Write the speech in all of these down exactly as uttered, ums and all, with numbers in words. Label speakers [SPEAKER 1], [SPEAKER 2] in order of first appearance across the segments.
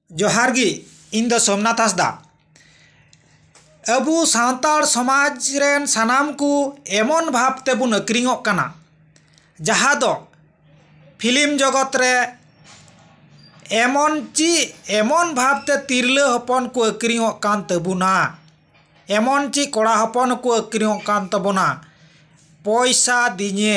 [SPEAKER 1] जोहार गी इन दो सोमनाथ हांसदा अबू सान्ताड़ समाज रेन सानाम को एमन भाव तेबुन अक्रिंगोग कना जहाँ दो फिल्म जगत रे एमन ची एमन भाव ते तिरले हपन को अक्रिंगोग कान तबुना एमन ची कोड़ा हपन को अक्रिंगोग कान तबुना पैसा दिने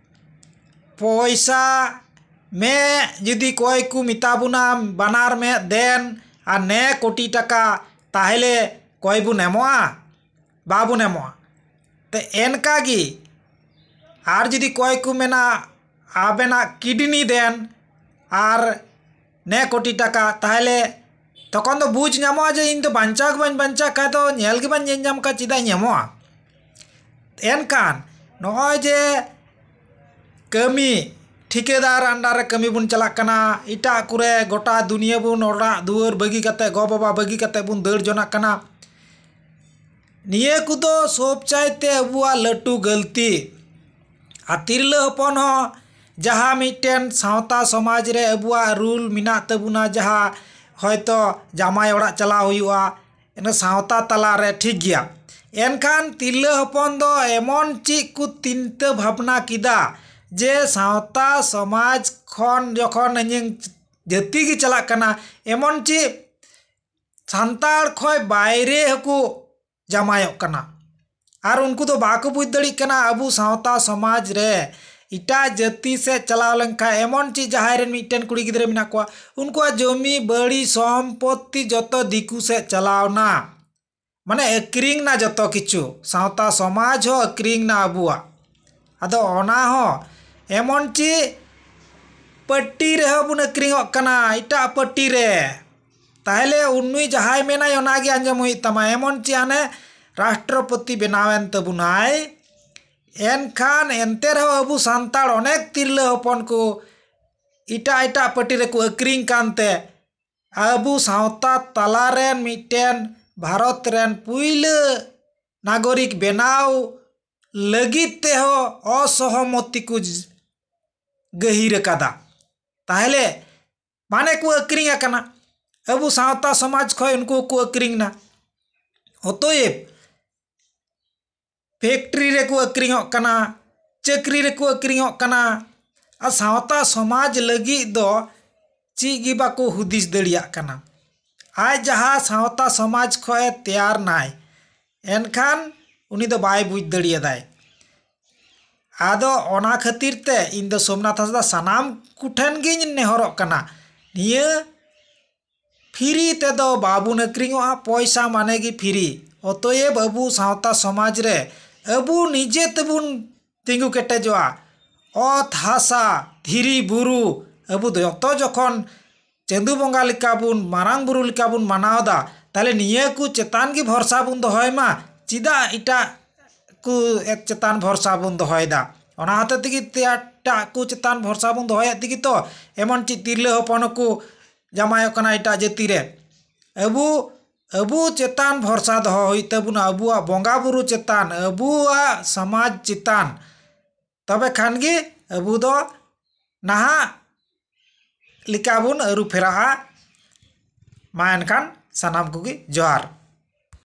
[SPEAKER 1] पैसा में जुदी कोई को मिताबुना बनार में देन आ ने कोटी टाका ताहले कोई बुन एमोआ बाबुन एमोआ ते एनका गी आर जुदी कोई को मेना आबेना किडनी देन आर ने कोटी टाका ताहले तखन दो बुझ नामोआ जे इन तो बांचा बाñ बांचा का तो नेल गे बाñ नेल नाम का चिदा नेमोआ एनकान नय जे कमी ठिकेदार अंडार कमी बुन चला कना इटा कुरे गोटा दुनिया बुन ओड़ा दुआर बगी कते गो बाबा बगी कते बुन दड़ जोना कना निये कुदो सोब चाइते अबुआ लटू गलती आ तिरला हपन हो जहाँ मिटेन सावता समाज रे अबुआ रूल मिना तबुना जहाँ हयतो जामाई ओड़ा चला हुआ एना सावता तला रे ठीक गया एनखान तिरला हपन दो एमन ची कु तिनते भावना किदा जे सावता समाज खन जखन जाति की चला कना एमन ची सान्ताड़ खय बायरे हकु जामायोग कना आर उनको तो बाको बुझ दड़ी कना अबू सावता समाज रे इटा जाति से चलाव लेंखा एमन ची जहां रे मिटेन कुड़ी गिद्रे मिना को उनको जमी बड़ी सम्पत्ति जतो दिकु से चलावना माने अक्रिंग ना जतो किछु सावता समाज हो अक्रिंग ना अबुआ आदो ओना हो एमन ची पट्टी रे बुन अक्रिंगोग कना इटा पट्टी रे ताहले उन्नुई जहाय मेनाय ओनागे आंजम हुई तमा एमन ची आने राष्ट्रपति बनावेन तबुनाय एनखान एनते रहो अबू सान्ताड़ अनेक तिरला हपन को इटा इटा पट्टी रे को अक्रिंग कानते अबू सावता तला रेन मिटेन भारत रेन पुइला नागरिक बेनाव लगित ते हो असहमति को गहिर कदा ताहले माने को अक्रिंग कना अबू सावता समाज खय उनको को अक्रिंग ना अतएव फैक्ट्री रे को अक्रिंगोग कना चक्री रे को अक्रिंगोग कना आ सावता समाज लगी दो ची गी बाको हुदिस दड़िया कना आज जहाँ सावता समाज खय तैयार नाय एनखान उनी दो बाय बुझ दड़िया दाय आदो ओना खातिर ते इन दो सोमनाथ हांसदा सानाम कुठेन गिन नेहरोग कना निया फ्री ते दो बाबुन अक्रिंगोआ पैसा माने गी फ्री अतएव अबू सावता समाज रे अबू निजे तबुन तिंगु केटेजोआ अत हासा धीरी बुरु अबू जतो जखन चंदू बंगा लिका बुन मारांग बुरु लिका बुन मानावदा ताले निया को चेतान की भरसा बुन दोहय मा चिदा इटा को एक चेतान भरसा बुन दोहयदा ओना हाते तिगी तेटा को चेतान भरसा बुन दोहय तिगी तो एमन ची तिरला हपन को जामायो कना इटा जाति रे अबू अबू चेतान भरसा दोह हुई तबुना अबुआ बंगा बुरु चेतान अबुआ समाज चेतान तबे खान गे अबू दो नाहा लिका बुन अरु फेरा मा एनखान सानाम कोगी जोहार।